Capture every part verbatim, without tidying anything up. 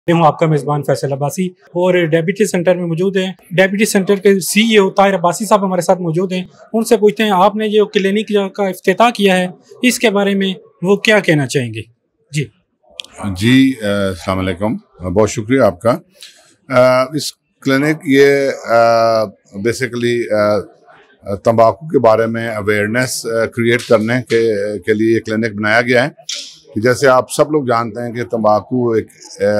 हूँ आपका मेज़बान फैसल अब्बासी और डायबिटीज सेंटर में मौजूद हैं। डायबिटीज सेंटर के सीईओ ताहिर अब्बासी साहब हमारे साथ मौजूद हैं। उनसे पूछते हैं आपने जो क्लिनिक का इफ्तिताह किया है इसके बारे में वो क्या कहना चाहेंगे। जी जी अस्सलाम वालेकुम, बहुत शुक्रिया आपका। आ, इस क्लिनिक ये बेसिकली तंबाकू के बारे में अवेयरनेस क्रिएट करने के के लिए ये क्लिनिक बनाया गया है कि जैसे आप सब लोग जानते हैं कि तंबाकू एक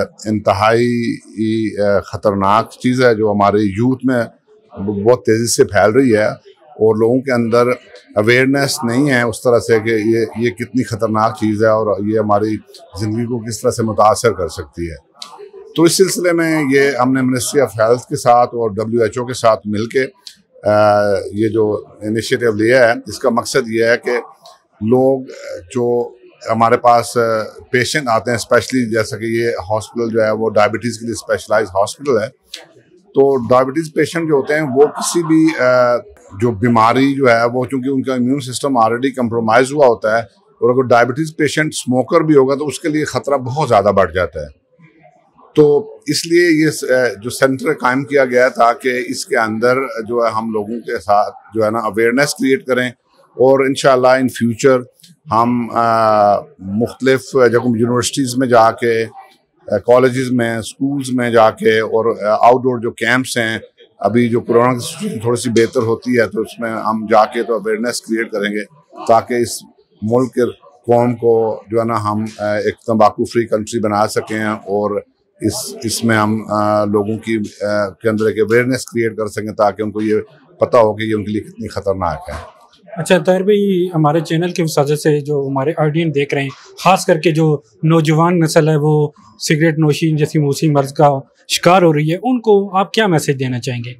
इंतहाई ख़तरनाक चीज़ है जो हमारे यूथ में बहुत तेज़ी से फैल रही है और लोगों के अंदर अवेयरनेस नहीं है उस तरह से कि ये ये कितनी ख़तरनाक चीज़ है और ये हमारी ज़िंदगी को किस तरह से मुतासर कर सकती है। तो इस सिलसिले में ये हमने मिनिस्ट्री ऑफ हेल्थ के साथ और डब्ल्यू एच ओ के साथ मिल के ये जो इनिशिएटिव लिया है, इसका मकसद ये है कि लोग जो हमारे पास पेशेंट आते हैं, स्पेशली जैसा कि ये हॉस्पिटल जो है वो डायबिटीज़ के लिए स्पेशलाइज हॉस्पिटल है, तो डायबिटीज़ पेशेंट जो होते हैं वो किसी भी जो बीमारी जो है वो चूँकि उनका इम्यून सिस्टम ऑलरेडी कंप्रोमाइज़ हुआ होता है और अगर डायबिटीज़ पेशेंट स्मोकर भी होगा तो उसके लिए ख़तरा बहुत ज़्यादा बढ़ जाता है। तो इसलिए ये जो सेंटर कायम किया गया था कि इसके अंदर जो है हम लोगों के साथ जो है ना अवेयरनेस क्रिएट करें और इंशाल्लाह इन फ्यूचर हम मुख्तलिफ जगह यूनिवर्सिटीज़ में जाके, कॉलेजेस में, स्कूल्स में जाके और आउटडोर जो कैंप्स हैं, अभी जो कोरोना की सिचुएशन थोड़ी सी बेहतर होती है तो उसमें हम जाके तो अवेयरनेस क्रिएट करेंगे ताकि इस मुल्क के कौम को जो है ना हम एक तंबाकू फ्री कंट्री बना सकें और इस इसमें हम आ, लोगों की आ, के अंदर एक अवेयरनेस क्रिएट कर सकें ताकि उनको ये पता हो कि ये उनके लिए कितनी ख़तरनाक है। अच्छा ताहिर भाई, हमारे चैनल की वजह से जो हमारे ऑडियंस देख रहे हैं, ख़ास करके जो नौजवान नस्ल है वो सिगरेट नोशी जैसी मौसी मर्ज का शिकार हो रही है, उनको आप क्या मैसेज देना चाहेंगे?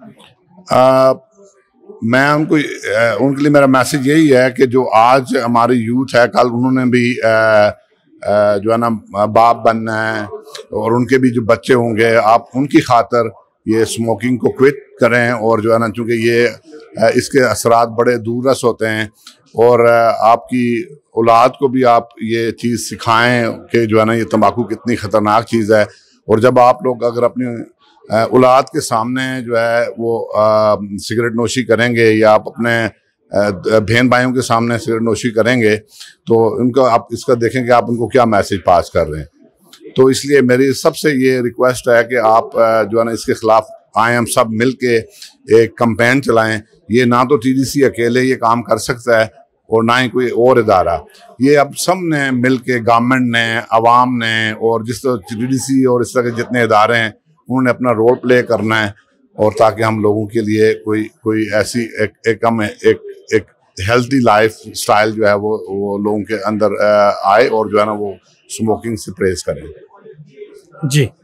आ, मैं उनको उनके लिए मेरा मैसेज यही है कि जो आज हमारी यूथ है, कल उन्होंने भी आ, जो है ना बाप बनना है और उनके भी जो बच्चे होंगे, आप उनकी खातर ये स्मोकिंग को क्विट करें और जो है ना चूँकि ये इसके असरात बड़े दूररस होते हैं और आपकी औलाद को भी आप ये चीज़ सिखाएं कि जो है ना ये तंबाकू कितनी ख़तरनाक चीज़ है। और जब आप लोग अगर अपनी औलाद के सामने जो है वो आ, सिगरेट नोशी करेंगे या आप अपने बहन भाइयों के सामने सिगरेट नोशी करेंगे तो उनका आप इसका देखें कि आप उनको क्या मैसेज पास कर रहे हैं। तो इसलिए मेरी सबसे ये रिक्वेस्ट है कि आप जो है ना इसके खिलाफ आए, हम सब मिल के एक कैंपेन चलाएं। ये ना तो टी डी सी अकेले ये काम कर सकता है और ना ही कोई और इदारा, ये अब सब ने मिल के, गवर्नमेंट ने, अवाम ने और जिस तरह टी डी सी और इस तरह के जितने इदारे हैं उन्होंने अपना रोल प्ले करना है और ताकि हम लोगों के लिए कोई कोई ऐसी एक एक हम एक एक हेल्थी लाइफ स्टाइल जो है वो वो लोगों के अंदर आए और जो है ना वो स्मोकिंग से परहेज करें। जी।